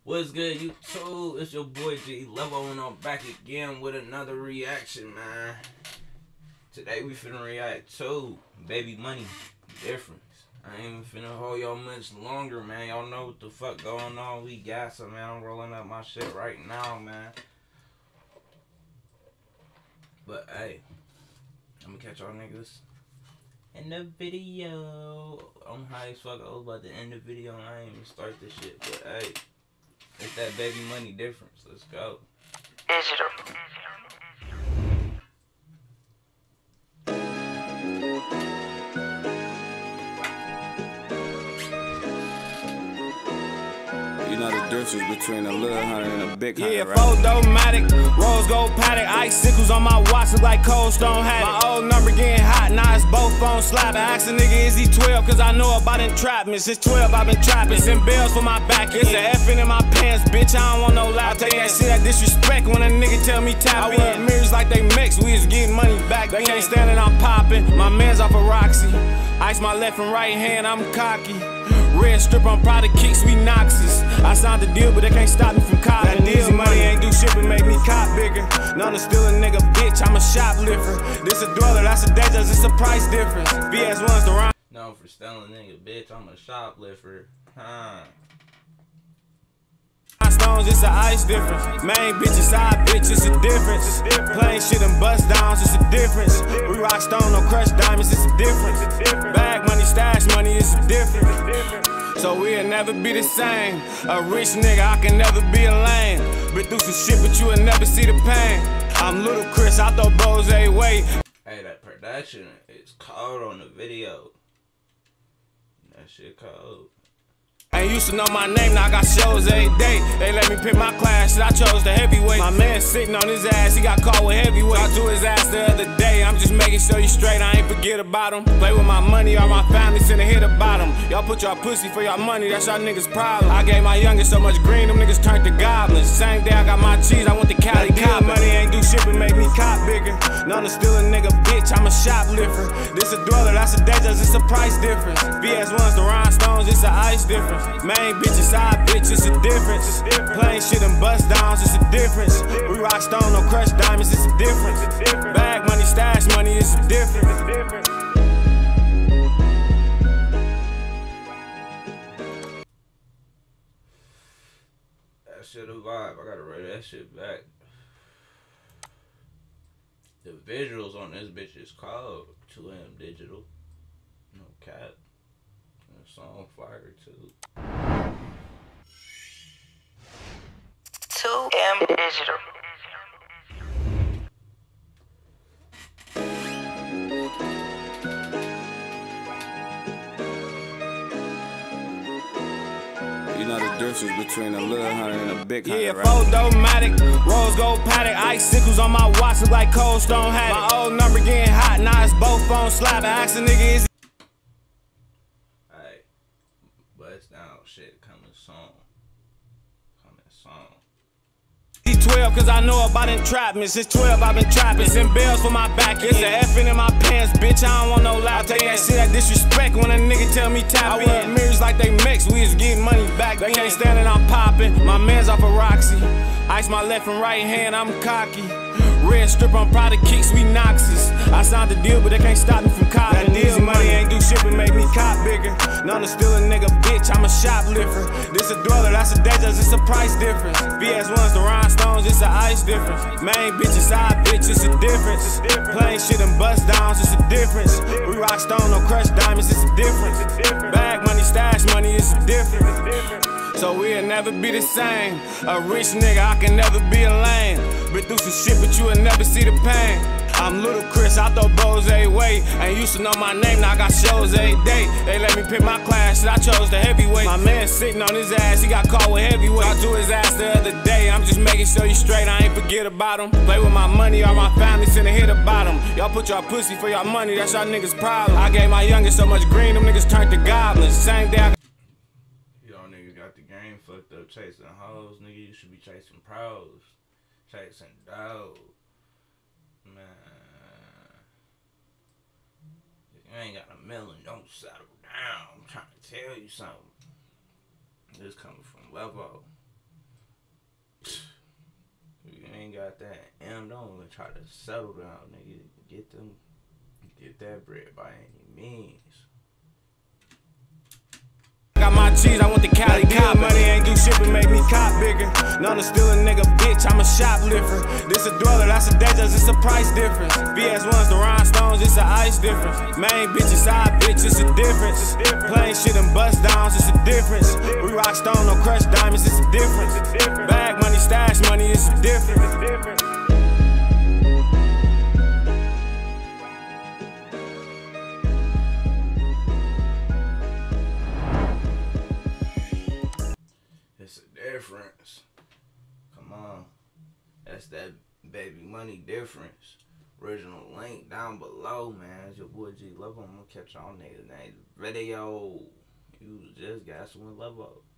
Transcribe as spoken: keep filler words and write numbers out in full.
What's good, YouTube? It's your boy G Levo, and I'm back again with another reaction, man. Today we finna react to Baby Money Difference. I ain't even finna hold y'all much longer, man. Y'all know what the fuck going on. We got some, man. I'm rolling up my shit right now, man. But hey, I'm gonna catch y'all niggas in the video. I'm high as fuck. I was about to end the video and I ain't even start this shit. But hey, it's that Baby Money Difference. Let's go. Digital. You know the difference between a little hunter and a big hunter, yeah, right? Photomatic, rose gold paddock, icicles on my watch look like Cold Stone had it. My old number getting hot, now it's both phones slapping. Ask a nigga, is he twelve? Cause I know about entrapment. Since twelve, I've been trapping. Send bells for my back. It's a effing in my pants, bitch. I don't want no loud. Take that shit, I disrespect when a nigga tell me tap in. I wear mirrors like they mix. We was getting money back. They can't stand it, I'm popping. My man's off of Roxy. Ice my left and right hand, I'm cocky. Red strip on Prada kicks, we Noxies. I signed the deal, but they can't stop me from copping. That deal money ain't do shit, but make me cop bigger. None to steal a nigga, bitch, I'm a shoplifter. This a dweller, that's a day, just it's a price difference. B S one's the rhyme. No, for stealing a nigga, bitch, I'm a shoplifter. Huh. Stones, it's a ice difference. Main bitch, side bitch, it's a difference. Plain shit and bust downs, it's a difference. We rock stone, no crush diamonds, it's a difference. Bag money, stash money, it's a difference. So we'll never be the same. A rich nigga, I can never be a lame. Been through some shit, but you'll never see the pain. I'm Little Chris, I throw bows a way. Hey, that production is cold on the video. That shit cold. Ain't used to know my name, now I got shows every day. They let me pick my class, shit, I chose the heavyweight. My man sitting on his ass, he got caught with heavyweight. I to his ass the other day, I'm just making sure you straight, I ain't forget about him. Play with my money, all my family send a hit about him. Y'all put y'all pussy for y'all money, that's y'all niggas' problem. I gave my youngest so much green, them niggas turned to goblins. Same day I got my cheese, I went to Cali cop. Money ain't do shit, but make me cop bigger. None to steal a nigga, bitch, I'm a shoplifter. This a dweller, that's a day, just it's a price difference. B S one's the rhinestones, it's a ice difference. Main bitch, side bitch, it's a difference. Plain shit and bust downs, it's a difference. We rock stone, no crush diamonds, it's a difference. Bag money, stash money, it's a difference. That shit a vibe. I gotta write that shit back. The visuals on this bitch is called two M Digital. No cap. And the song fire too. two M Digital. You know the difference between a little hunter and a big hunter, yeah, right? Photomatic, rose gold paddock, icicles on my watch look like Cold Stone had it. My old number getting hot, now it's both phones slapping. Ask a nigga, is Alright. Bust down shit coming soon. Coming soon. he twelve, cause I know about entrapment. Since twelve, I've been trapping. Send bells for my back. It's a effing in my pants, bitch. I don't want no loud. Take that shit, I disrespect when a nigga tell me tap in. I wear mirrors like they mix. We was getting money back. They can't stand it, I'm popping. My man's off of Roxy. Ice my left and right hand, I'm cocky. Red strip on Prada kicks, we Noxies. I signed the deal, but they can't stop me from copping. That deal money ain't do shit, but make me cop bigger. None to steal a nigga, bitch, I'm a shoplifter. This a dweller, that's a day, just it's a price difference. B S one's the rhinestones, it's a ice difference. Main bitch, side bitch, it's a difference. Plain shit and bust downs, it's a difference. We rock stone, no crush diamonds, it's a difference. Bag money, stash money, it's a difference. So we'll never be the same. A rich nigga, I can never be a lame. Been through some shit, but you'll never see the pain. I'm Little Chris, I throw bows a way. Ain't used to know my name, now I got shows every day. They let me pick my class, shit, I chose the heavyweight. My man sitting on his ass, he got caught with heavyweight. I to his ass the other day, I'm just making sure you straight, I ain't forget about him. Play with my money, all my family send a hit about him. Y'all put y'all pussy for y'all money, that's y'all niggas' problem. I gave my youngest so much green, them niggas turned to goblins. Same day I Y'all niggas got the game fucked up chasing hoes, nigga. You should be chasing pros. Chasing dough. Man. If you ain't got a million, don't settle down. I'm trying to tell you something. This coming from Levo. You ain't got that M, don't even try to settle down, nigga. Get them, get that bread by any means. Got my cheese, I want the Cali cop. Money ain't do shit but make me cop bigger. Known to steal a nigga, bitch, I'm a shoplifter. This a dweller, that's a Dejaz, it's a price difference. B S ones, the rhinestones, it's a ice difference. Main bitch and side bitch, it's a difference. Plain shit and bust downs, it's a difference. We rock stone, no crushed diamonds, it's a difference. Bag money, stash money, it's a difference. It's a difference. Come on. That's that baby money difference. Original link down below, man. It's your boy G Love. I'm gonna catch y'all niggas next video. You just got some love up.